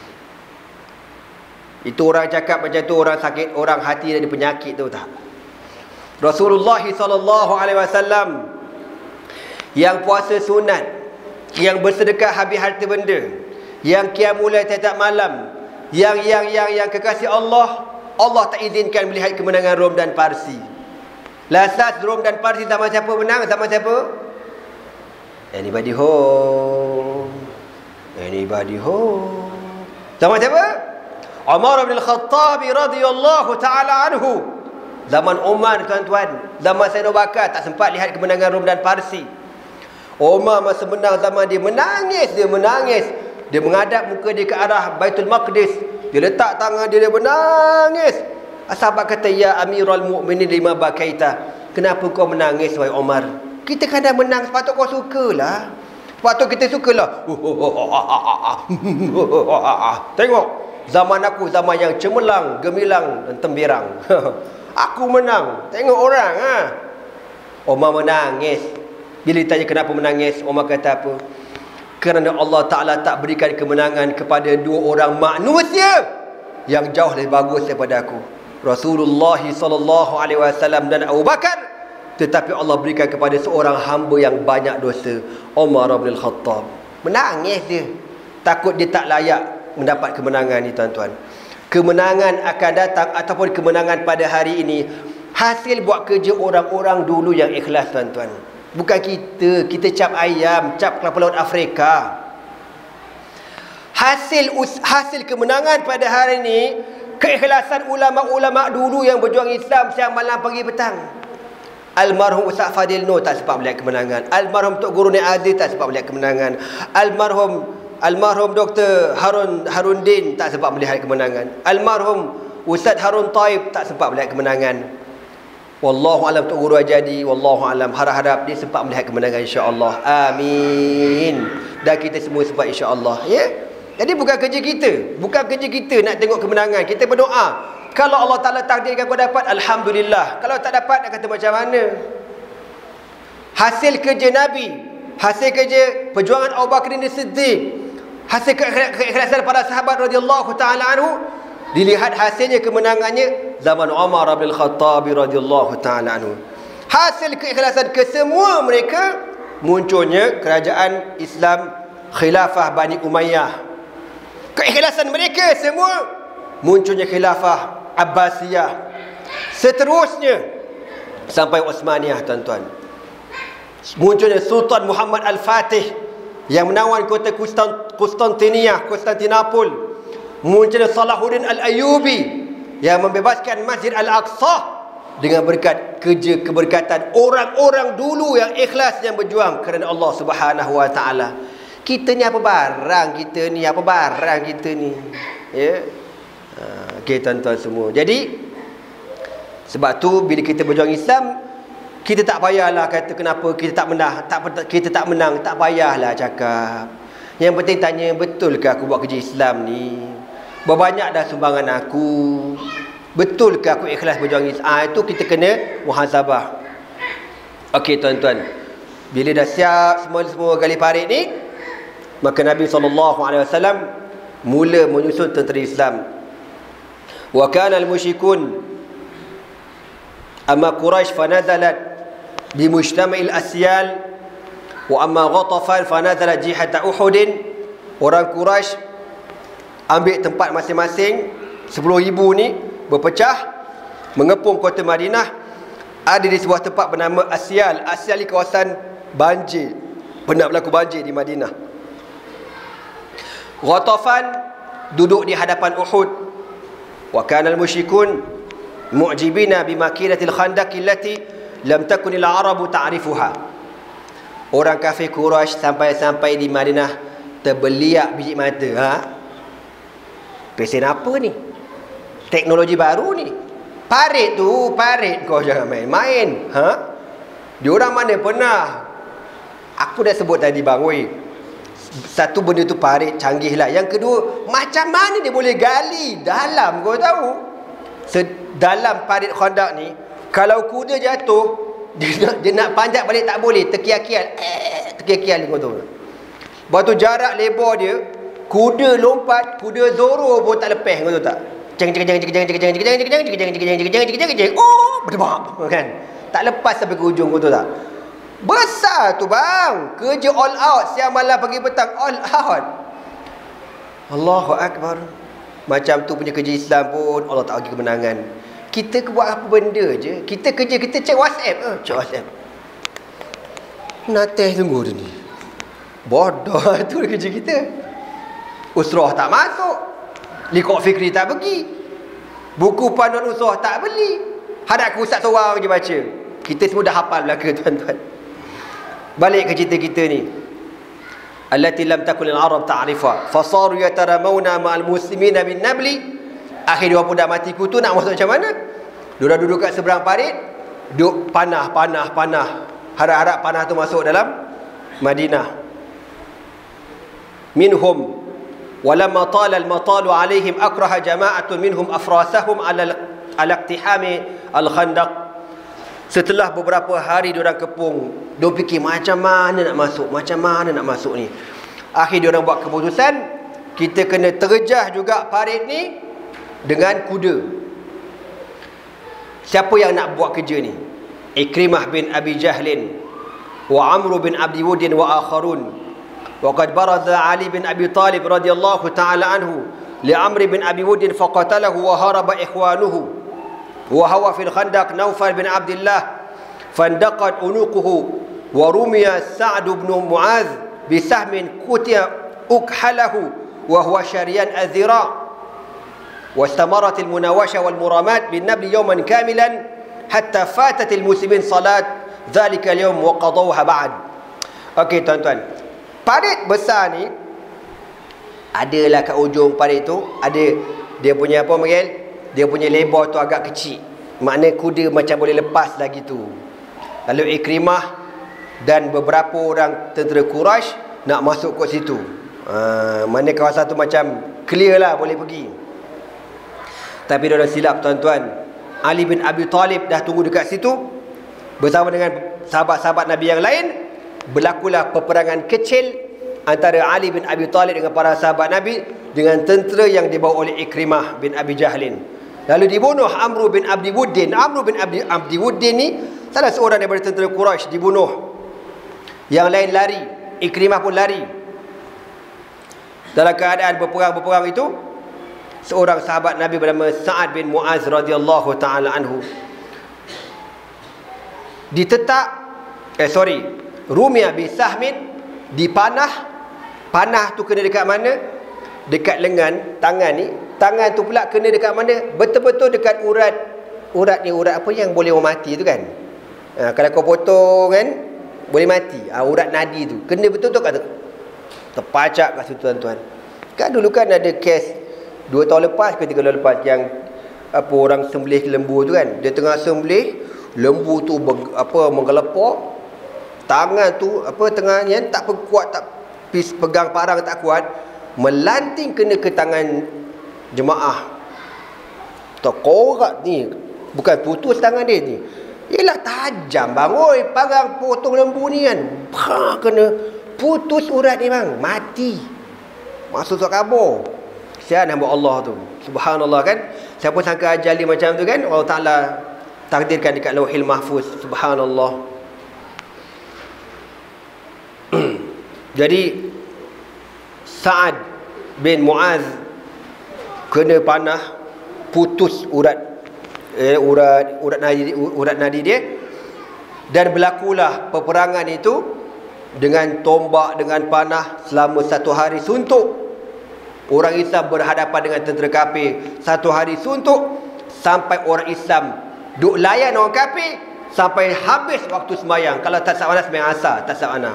Itu orang cakap macam tu, orang sakit, orang hati ada penyakit tu tak? Rasulullah SAW yang puasa sunat, yang bersedekah habis harta benda, yang qiyamul lail tiap malam, yang kekasih Allah tak izinkan melihat kemenangan Rom dan Parsi. Lasas Rom dan Parsi zaman siapa menang? Zaman siapa? Anybody home? Anybody home? Zaman siapa? Umar bin Al-Khattab radhiyallahu ta'ala anhu. Zaman Umar, tuan-tuan. Zaman Sayyidina Abu Bakar tak sempat lihat kemenangan Rom dan Parsi. Umar masa menang zaman dia menangis. Dia menghadap muka dia ke arah Baitul Maqdis. Dia letak tangan dia menangis. Sahabat kata, ya Amirul Mukminin, lima bakaita. Kenapa kau menangis, wahai Umar? Kita kan dah menang, sepatut kau sukalah. Sepatut kita sukalah. Tengok, zaman aku zaman yang cemerlang, gemilang dan temberang. Aku menang. Tengok orang, Umar menangis. Bila ditanya kenapa menangis, Umar kata apa? Kerana Allah Ta'ala tak berikan kemenangan kepada 2 orang manusia yang jauh lebih bagus daripada aku, Rasulullah SAW dan Abu Bakar. Tetapi Allah berikan kepada seorang hamba yang banyak dosa, Umar bin Al-Khattab. Menangis dia, takut dia tak layak mendapat kemenangan ni, tuan-tuan. Kemenangan akan datang ataupun kemenangan pada hari ini hasil buat kerja orang-orang dulu yang ikhlas, tuan-tuan. Bukan kita cap ayam, cap kelapa laut Afrika. Hasil kemenangan pada hari ini keikhlasan ulama-ulama dulu yang berjuang Islam siang malam pagi petang. Almarhum Ustaz Fadil Nur tak sempat melihat kemenangan. Almarhum Tok Guru Nik Aziz tak sempat melihat kemenangan. Almarhum Dr. Harun Din tak sempat melihat kemenangan. Almarhum Ustaz Harun Taib tak sempat melihat kemenangan. Wallahu alam, Tok Guru Ajadi, wallahu alam, harap-harap dia sempat melihat kemenangan insya-Allah. Amin. Dan kita semua sempat insya-Allah, ya. Jadi bukan kerja kita nak tengok kemenangan. Kita berdoa. Kalau Allah Taala takdirkan kau dapat, alhamdulillah. Kalau tak dapat, nak kata macam mana? Hasil kerja Nabi, hasil kerja perjuangan Abu Bakar As-Siddiq, hasil keikhlasan para sahabat radhiyallahu taala anhu, dilihat hasilnya kemenangannya zaman Umar bin Khattab radhiyallahu taala anhu. Hasil keikhlasan kesemua mereka munculnya kerajaan Islam khilafah Bani Umayyah. Keikhlasan mereka semua munculnya khilafah Abbasiyah. Seterusnya sampai Utsmaniyah, tuan-tuan. Munculnya Sultan Muhammad Al-Fatih yang menawan kota Konstantinopel. Munculnya Salahuddin Al-Ayyubi yang membebaskan Masjid Al-Aqsa dengan berkat kerja keberkatan orang-orang dulu yang ikhlas, yang berjuang kerana Allah Subhanahu wa taala. Kita ni apa barang kita ni? Ya. Okey tuan-tuan semua. Jadi sebab tu bila kita berjuang Islam, kita tak payahlah kata kenapa kita tak menang, tak payahlah cakap. Yang penting tanya, betulkah aku buat kerja Islam ni? Berbanyak dah sumbangan aku? Betulkah aku ikhlas berjuang Islam? Itu kita kena muhasabah. Okey tuan-tuan, bila dah siap semua gali parit ni, maka Nabi SAW mula menyusun tentera Islam. Wa kana al-musyrikun amma Quraisy fanazalat bi mujtama'il asyal wa amma Ghatafan fanazalat jihata Uhud. Orang Quraisy ambil tempat masing-masing, 10,000 ni berpecah mengepung kota Madinah. Ada di sebuah tempat bernama Asyal. Asyal di kawasan banjir, pernah berlaku banjir di Madinah. Ghatafan duduk di hadapan Uhud. Wa kana al-musyrikun mu'jibina bimakinatil khandaq allati lam takun al-arabu ta'rifuha. Orang kafir Quraisy sampai di Madinah terbeliak biji mata. Pesen apa ni? Teknologi baru ni. Parit kau jangan main-main. Diorang mana pernah? Aku dah sebut tadi bang, satu benda tu parit canggih lah. Yang kedua, macam mana dia boleh gali dalam, kau tahu? Dalam parit khandaq ni, kalau kuda jatuh, dia nak panjat balik tak boleh, terkial-kial kau tahu. Lepas tu jarak lebar dia, kuda lompat, kuda Zoro pun tak lepas, kau tahu tak? Berdebak kan? Tak lepas sampai ke ujung, kau tahu tak? Besar tu bang. Kerja all out, siang malam pagi petang, all out. Allahu Akbar. Macam tu punya kerja Islam pun Allah tak bagi kemenangan. Kita buat apa benda je, kita kerja, kita cek WhatsApp. Cek WhatsApp. Natih tunggu tu ni. Bodoh tu kerja kita. Usrah tak masuk, Liqah Fikri tak pergi, buku panduan usrah tak beli, hadap ke ustaz seorang je baca. Kita semua dah hafal belaka tuan-tuan. Balik ke cerita kita ni. Allati lam takun al-arab ta'rifa fasaru yataramawna ma'al muslimina bin nabli. Akhir dia pun dah mati kutu, nak masuk macam mana? Dia duduk kat seberang parit, duduk panah. Harap-harap panah tu masuk dalam Madinah. Minhum walamma tala al-matalu alaihim akraha jama'atun minhum afrasahum ala iqtihami al-khandaq. Setelah beberapa hari diorang kepung, diorang fikir macam mana nak masuk ni. Akhir diorang buat keputusan, kita kena terjah juga parit ni dengan kuda. Siapa yang nak buat kerja ni? Ikrimah bin Abi Jahlin wa Amr bin Abdi Wudin wa akharun. Wa qad baraza Ali bin Abi Talib radhiyallahu ta'ala anhu li Amr bin Abi Wudin faqatalahu wa haraba ikhwanuhu. وهو في الخندق نوفل بن عبد الله فاندقت عنقه ورمي سعد بن معاذ بسهم قطع أكحله وهو شريان الذراع واستمرت المناوشة والمرامات بالنبل يوما كاملا حتى فاتت المسلمين صلاة ذلك اليوم وقضوها بعد. Okey tuan-tuan, parit besar ni adalah kat ujung parit tu ada dia punya apa Miguel? Dia punya lebar tu agak kecil. Makna kuda macam boleh lepas lagi tu. Lalu Ikrimah dan beberapa orang tentera Quraisy nak masuk ke situ. Mana kawasan tu macam clear lah, boleh pergi. Tapi dia orang silap tuan-tuan. Ali bin Abi Talib dah tunggu dekat situ bersama dengan sahabat-sahabat Nabi yang lain. Berlakulah peperangan kecil antara Ali bin Abi Talib dengan para sahabat Nabi dengan tentera yang dibawa oleh Ikrimah bin Abi Jahlin. Lalu dibunuh Amr bin Abdi Wuddin. Amr bin Abdi Wuddin ni salah seorang daripada tentera Quraisy, dibunuh. Yang lain lari, Ikrimah pun lari. Dalam keadaan berperang itu, seorang sahabat Nabi bernama Sa'ad bin Mu'az radhiyallahu taala anhu Rumia bin Sahmin dipanah. Panah tu kena dekat mana? Dekat lengan, tangan ni. Tangan tu pula kena dekat mana? Betul-betul dekat urat apa yang boleh orang mati tu kan. Kalau kau potong kan, boleh mati. Urat nadi tu kena betul-betul kat terpacak kat situ tuan-tuan. Kan dulu kan ada kes 2 tahun lepas ke 3 tahun lepas yang orang sembelih lembu tu kan. Dia tengah sembelih, lembu tu menggelepok. Tangan tu tengah yang tak kuat, tak pegang parang tak kuat, melanting kena ke tangan jemaah. Terkorak ni. Bukan putus tangan dia ni. Yelah tajam bang. Oi, parang potong lembu ni kan. Kena putus urat ni bang. Mati. Masuk kabur. Kesian hamba Allah tu. Subhanallah kan. Siapa sangka ajal dia macam tu kan. Allah Ta'ala takdirkan dekat Lauhil Mahfuz. Subhanallah. Jadi Sa'ad bin Mu'az kena panah, putus urat nadi dia, dan berlakulah peperangan itu dengan tombak, dengan panah selama 1 hari suntuk. Orang Islam berhadapan dengan tentera kafir 1 hari suntuk, sampai orang Islam duk layan orang kafir sampai habis waktu sembahyang. Kalau tak sabar sembahyang asar, tak sabar.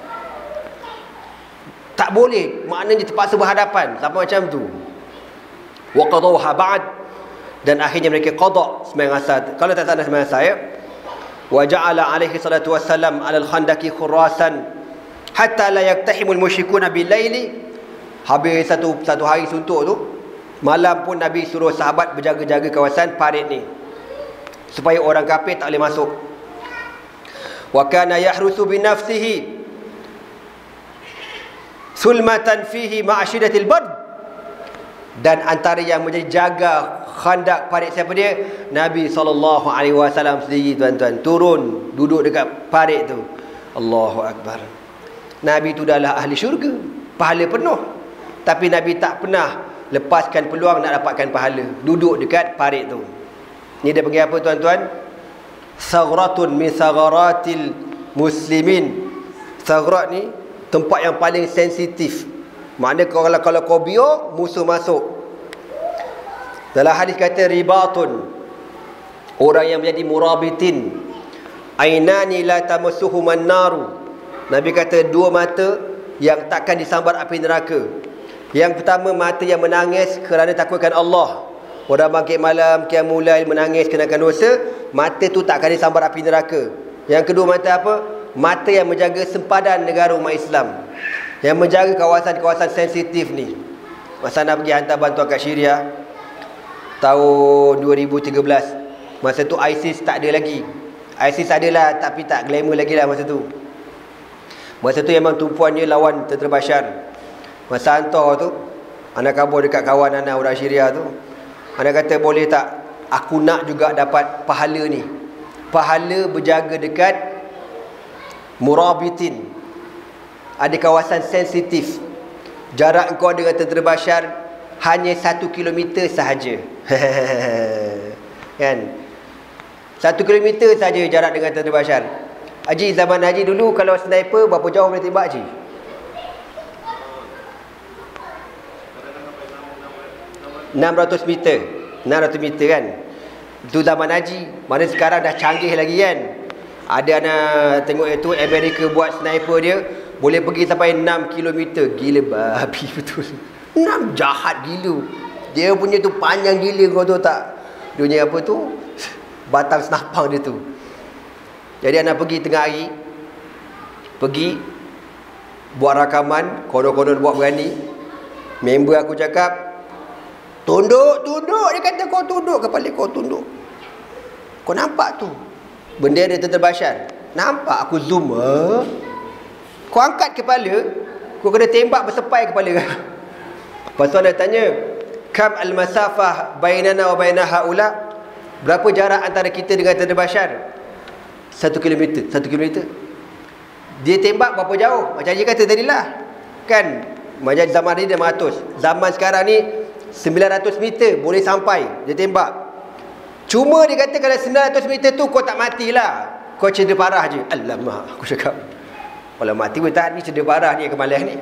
Tak boleh, maknanya terpaksa berhadapan sampai macam tu. Wa qadawha ba'd, dan akhirnya mereka qada sembahyang asar. Kalau tak sabar sembahyang asar ya. Wa ja'ala alaihi salatu wassalam 'ala al-khandaqi khurasan hatta la yaktahimul musyrikuna bil-laili. Habis satu hari suntuk tu, malam pun Nabi suruh sahabat berjaga-jaga kawasan parit ni supaya orang kafir tak boleh masuk. Wa kana yahrusu bi nafsihi sulmatan fihi ma'asyidatil bard, dan antara yang menjadi jaga khandak parit siapa dia? Nabi SAW sendiri tuan-tuan. Turun duduk dekat parit tu. Allahu Akbar. Nabi tu adalah ahli syurga, pahala penuh. Tapi Nabi tak pernah lepaskan peluang nak dapatkan pahala. Duduk dekat parit tu. Ni dia panggil apa tuan-tuan? Saghratun min sagharatil muslimin. Saghrat ni tempat yang paling sensitif. Maknanya kalau kau biar, musuh masuk. Dalam hadis kata ribatun, orang yang menjadi murabitin. Ainani la tamassuhuman naru. Nabi kata 2 mata yang takkan disambar api neraka. Yang pertama, mata yang menangis kerana takutkan Allah. Orang bangkit malam, qiyamul lail menangis kenakan dosa, mata tu tak akan disambar api neraka. Yang kedua, mata apa? Mata yang menjaga sempadan negara umat Islam, yang menjaga kawasan-kawasan sensitif ni. Masa nak pergi hantar bantuan kat Syria tahun 2013, masa tu ISIS tak ada lagi. ISIS ada lah, tapi tak glamour lagi lah masa tu. Masa tu memang tumpuannya lawan tentera Bashar. Masa hantar tu, anak kabur dekat kawan anak orang Syria tu, anak kata boleh tak aku nak juga dapat pahala ni, pahala berjaga dekat murabitin. Ada kawasan sensitif. Jarak engkau dengan tentera Bashar hanya 1 kilometer sahaja. Kan? 1 kilometer saja jarak dengan tentera Bashar. Haji, zaman Haji dulu kalau sniper berapa jauh boleh tembak Haji? 600 meter. 600 meter kan? Itu zaman Haji. Mana sekarang dah canggih lagi kan? Ada anak tengok itu Amerika buat sniper dia boleh pergi sampai 6 km. Gila babi betul. 6 jahat gila. Dia punya tu panjang gila, kau tahu tak? Dunia apa tu? batang senapang dia tu. Jadi anak pergi tengah hari, pergi buat rakaman, konon-konon buat berani. Member aku cakap, tunduk. Dia kata, kau tunduk, kepala kau tunduk. Kau nampak tu bendera Tentera Bashar? Nampak aku zoom. Kau angkat kepala, kau kena tembak bersepai kepala. Lepas tu ada tanya, kam al-masafah bainana wa baina haula? Berapa jarak antara kita dengan Tentera Bashar? 1 kilometer. 1 kilometer. Dia tembak berapa jauh? Macam dia kata tadilah. Kan macam zaman ni dia 500. Zaman sekarang ni 900 meter boleh sampai dia tembak. Cuma dia kata kalau 900 meter tu kau tak matilah, kau cedera parah je. Alamak, aku cakap, kalau mati pun tak, ni cedera parah ni kemalas ni.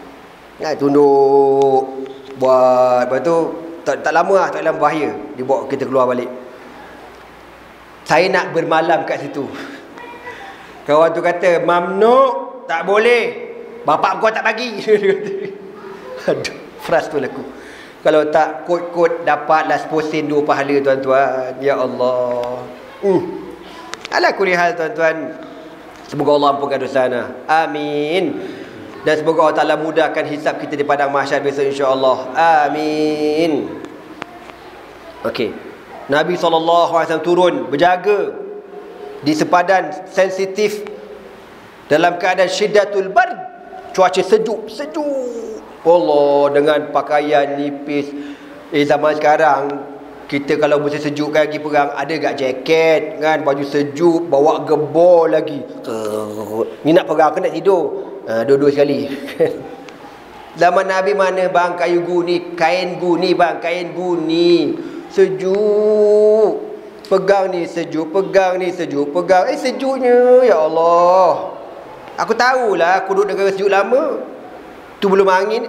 Tunduk buat. Lepas tu tak lama lah, tak dalam bahaya, dia bawa kita keluar balik. Saya nak bermalam kat situ. Kawan tu kata, mamnuk, tak boleh, bapak kau tak bagi. Aduh, frustral aku. Kalau tak kot-kot dapatlah 10 sen 2 pahala tuan-tuan. Ya Allah. Ala kulli hal tuan-tuan, semoga Allah ampunkan dosa-dosa. Amin. Dan semoga Allah Ta'ala mudahkan hisab kita di padang mahsyar besok insya-Allah. Amin. Okey. Nabi SAW turun berjaga di sepadan sensitif dalam keadaan syiddatul bard, cuaca sejuk. Allah, dengan pakaian nipis. Zaman sekarang kita kalau musim sejuk kan pergi perang, ada gak jaket kan, baju sejuk, bawa gebor lagi. Ni nak perang ke nak tidur? Dua-dua sekali. Zaman Nabi mana bang kayu guni, kain guni bang, kain guni. Sejuk. Pegang ni sejuk, pegang ni sejuk, pegang. Sejuknya, ya Allah. Aku tahulah, aku duduk negara sejuk lama. Tu belum angin.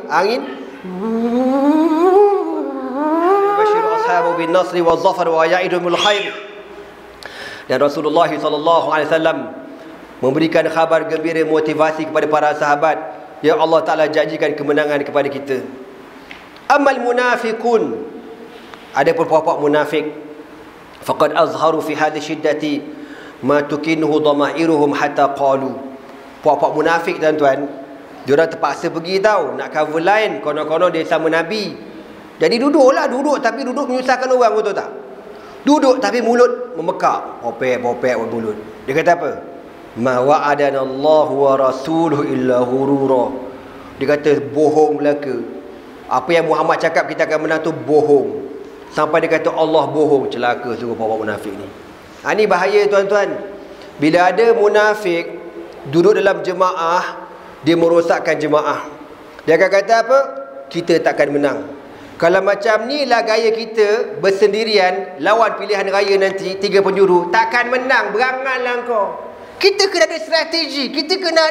Bashir ashabu bin nasri wa zafar wa ya'idumul khair. Dan Rasulullah SAW memberikan khabar gembira, motivasi kepada para sahabat. Ya Allah Ta'ala janjikan kemenangan kepada kita. Amal munafiqun, ada puak-puak munafik, faqad azharu fi hadhihi syiddati ma tukinuhu dhamairuhum hatta qalu. Puak-puak munafik tuan-tuan, diorang terpaksa pergi tahu nak cover line, konon-konon dia sama Nabi. Jadi duduk tapi duduk menyusahkan orang, betul tak? Duduk tapi mulut memekak, popek mulut. Dia kata apa? Ma wa'adana Allah wa rasuluhu illa hurura. Dia kata bohong belaka. Apa yang Muhammad cakap kita akan menang tu bohong. Sampai dia kata Allah bohong. Celaka sungguh puak-puak munafik ni. Ini bahaya tuan-tuan. Bila ada munafik duduk dalam jemaah, dia merosakkan jemaah. Dia akan kata apa? Kita takkan menang. Kalau macam ni lah gaya kita bersendirian lawan pilihan raya nanti 3 penjuru, takkan menang. Beranganlah kau. Kita kena ada strategi. Kita kena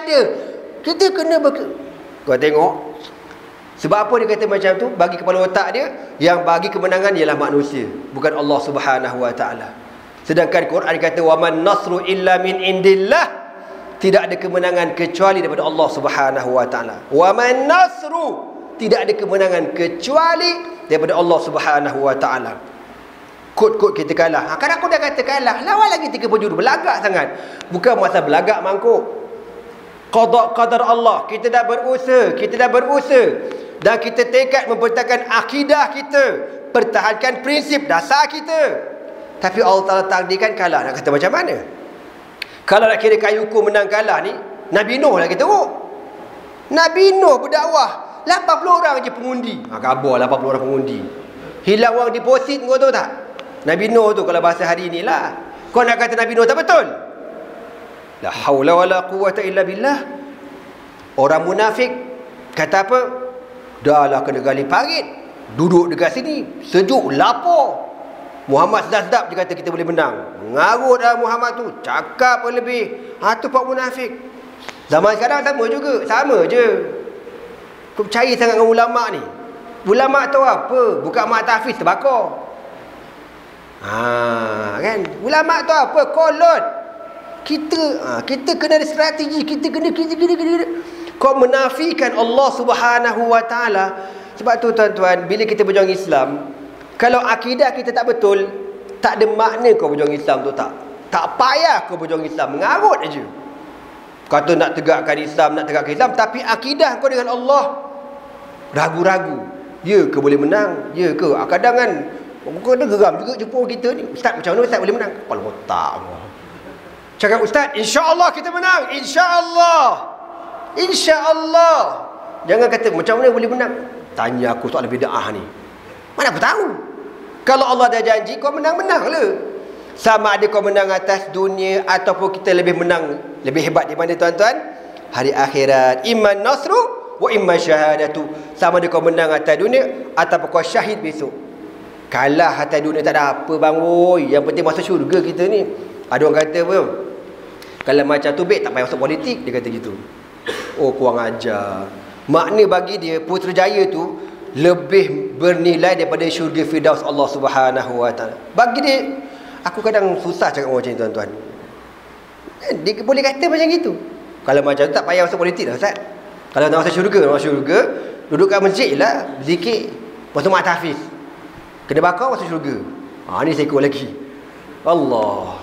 kau tengok. Sebab apa dia kata macam tu? Bagi kepala otak dia, yang bagi kemenangan ialah manusia, bukan Allah Subhanahu Wa Taala. Sedangkan Quran kata waman nasru illa min indillah. Tidak ada kemenangan kecuali daripada Allah Subhanahu Wa Taala. Waman nasru, tidak ada kemenangan kecuali daripada Allah Subhanahu Wa Taala. Kod-kod kita kalah. Kan aku dah kata kalah, lawan lagi 3 penjuru. Belagak sangat. Bukan masa belagak mangkuk. Qadar Allah. Kita dah berusaha. Dan kita tekad mempertahankan akidah kita, pertahankan prinsip dasar kita. Tapi Allah Ta'ala takdirkan kalah. Nak kata macam mana? Kalau nak kira kayu ukur menang kalah ni, Nabi Nuh lagi teruk. Nabi Nuh berdakwah 80 orang je pengundi. Khabar 80 orang pengundi. Hilang wang deposit, kau tahu tak? Nabi Nuh tu kalau bahasa hari ni lah. Kau nak kata Nabi Nuh tak betul? La haula wala quwwata illa billah. Orang munafik kata apa? Dah lah kena gali parit, duduk dekat sini sejuk lapar. Muhammad sedap-sedap dia kata kita boleh menang. Ngarut dah Muhammad tu, cakap lebih. Tu pak munafik. Zaman sekarang sama je. Kau percaya sangat dengan ulama ni. Ulama tahu apa? Buka mak tahfiz terbakar. Kan? Ulama tu apa? Kolot. Kita kena ada strategi. Kita kena. Kau menafikan Allah Subhanahu Wa Taala. Sebab tu tuan-tuan, bila kita berjuang Islam, kalau akidah kita tak betul, Tak ada makna kau berjuang Islam tu, tak. Tak payah kau berjuang Islam, mengarut aja. Kata nak tegakkan Islam, tapi akidah kau dengan Allah ragu-ragu. Ya ke boleh menang? Ya ke? Kadang kan kau ada geram juga jumpa kita ni. Ustaz, macam mana Ustaz boleh menang? Kepala otak. Cakap Ustaz, insya-Allah kita menang. Insya-Allah. Insya-Allah. Jangan kata macam mana boleh menang. Tanya aku soal bid'ah ni. Mana aku tahu? Kalau Allah dah janji kau menang-menang lah. Sama ada kau menang atas dunia ataupun kita lebih menang, lebih hebat di mana tuan-tuan? Hari akhirat. Imman nasru wa imman syahadatu. Sama ada kau menang atas dunia ataupun kau syahid besok. Kalah atas dunia tak ada apa bang oi. Yang penting masuk syurga kita ni. Ada orang kata apa? Kalau macam tu baik tak payah masuk politik, dia kata gitu. Oh, kurang ajar. Makna bagi dia Putrajaya tu lebih bernilai daripada syurga Firdaus Allah Subhanahu Wa Taala. Bagi dia, aku kadang susah cakap macam ni tuan-tuan. Dia boleh kata macam gitu. Kalau macam tu tak payah masuk politik dah Ustaz. Kalau nak masuk syurga, duduk kat masjid lah, zikir, lepas tu mak tahfiz. Kena bakar masuk syurga. Ni saya ikut lagi. Allah.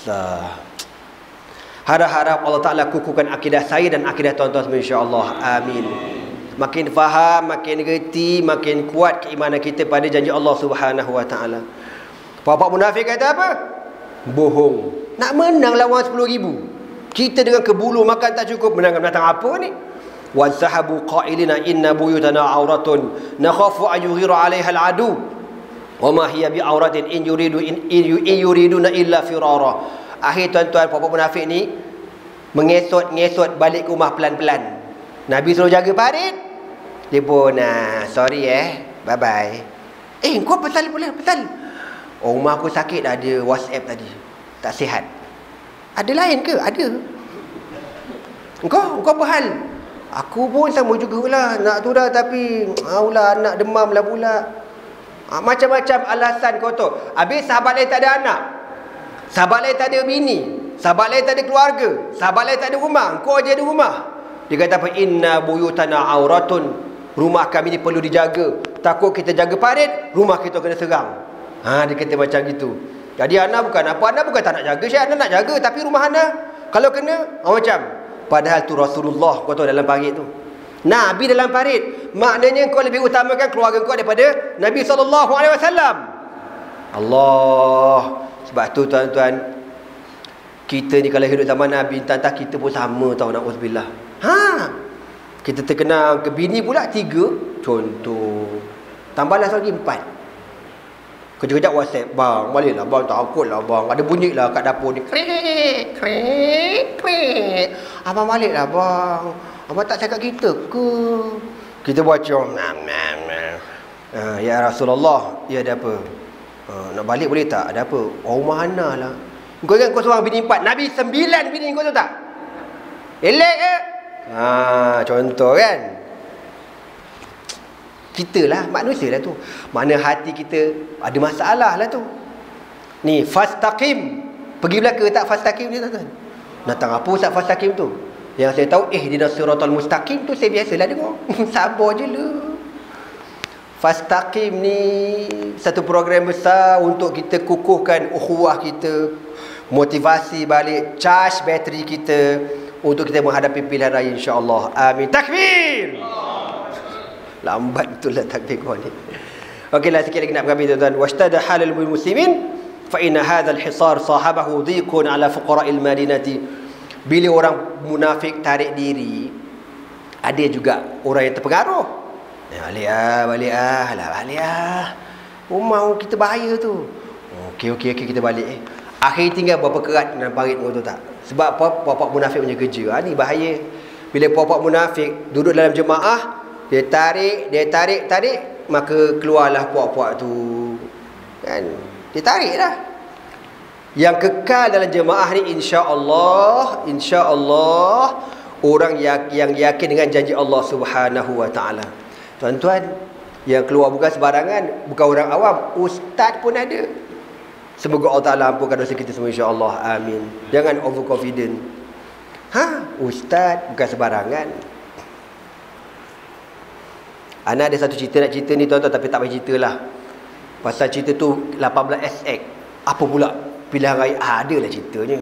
Harap-harap Allah Ta'ala kukuhkan akidah saya dan akidah tuan-tuan semua, insya-Allah. Amin. Makin faham, makin gerti, makin kuat keimanan kita pada janji Allah Subhanahu Wa Taala. Bapak munafik kata apa? Bohong. Nak menang lawan 10,000. Kita dengan kebulu makan tak cukup, menang binatang apa ni? Wan sahabu qailina inna buyutana auratun nakhafu an yughira 'alaiha al-adu. Wa ma hiya bi auratin in yuriduna illa firara. Akhir tuan-tuan, bapak munafik ni mengesot-ngesot balik ke rumah pelan-pelan. Nabi suruh jaga parit, dia pun sorry bye bye. Kau pasal boleh pasal. Oh, rumah aku sakit, ada WhatsApp tadi. Tak sihat. Ada lain ke? Ada. Engkau apa hal? Aku pun sama jugalah. Nak tu dah tapi anak demam lah pula. Macam-macam alasan kau tu. Habis sahabat lain tak ada anak. Sahabat lain tak ada bini. Sahabat lain tak ada keluarga. Sahabat lain tak ada rumah. Kau aja ada rumah. Dia kata apa? Inna buyutana auratun. Rumah kami ni perlu dijaga. Takut kita jaga parit, rumah kita kena serang. Dia kata macam gitu. Jadi anak bukan apa, anak bukan tak nak jaga. Syekh, anak nak jaga, tapi rumah anak kalau kena macam. Padahal tu Rasulullah kau tahu dalam parit tu. Nabi dalam parit. Maknanya kau lebih utamakan keluarga kau daripada Nabi SAW. Allah. Sebab tu tuan-tuan, kita ni kalau hidup zaman Nabi, entah kita pun sama tau, na'udzubillah. Kita terkenal ke bini pula 3 contoh. Tambahlah lagi 4. Kejap-kejap WhatsApp, bang, baliklah bang, takutlah bang, ada bunyi lah kat dapur ni, krek krek krek. Abang baliklah bang, abang tak cakap kita ke? Kita baca ya Rasulullah, ya ada apa? Nak balik boleh tak? Ada apa? Rumah Ana lah. Kau ingat kau seorang bini 4, Nabi 9 bini, kau tahu tak? Elek ke? Contoh kan. Kita lah manusia lah tu. Mana hati kita ada masalah lah tu. Ni fastaqim. Pergi belaka tak fastaqim ni tuan-tuan? Datang apa Ustaz fastaqim tu? Yang saya tahu ihdinas siratal mustaqim tu saya biasalah dengar. Sabar je lah. Fastaqim ni satu program besar untuk kita kukuhkan ukhuwah kita, motivasi balik, charge bateri kita untuk kita menghadapi pilihan raya, insya-Allah. Amin. Takbir. Lambat betul lah takbir kau ni. Okeylah, sikit lagi nak berhabis tuan-tuan. Wastada halal muslimin fa inna hadzal hisar sahabahu dhiqun ala fuqara'il madinati. Bila orang munafik tarik diri, ada juga orang yang terpengaruh. Balik rumah kita bahaya tu. Okey kita balik. Akhir tinggal berapa kerat dalam parit kau tu tak? Sebab apa? Puak-puak munafik punya kerja. Ni bahaya. Bila puak-puak munafik duduk dalam jemaah, dia tarik, maka keluarlah puak-puak tu. Kan? Dia tarik lah. Yang kekal dalam jemaah ni insya-Allah orang yang yakin dengan janji Allah Subhanahu Wa Taala. Tuan-tuan, yang keluar bukan sebarangan, bukan orang awam, ustaz pun ada. Semoga Allah Ta'ala ampunkan dosa kita semua, insya-Allah. Amin. Jangan overconfident. Ustaz bukan sebarangan. Ana ada satu cerita nak cerita ni tuan-tuan, tapi tak payah ceritalah. Pasal cerita tu 18 SX. Apa pula pilihan raya? Adalah ceritanya.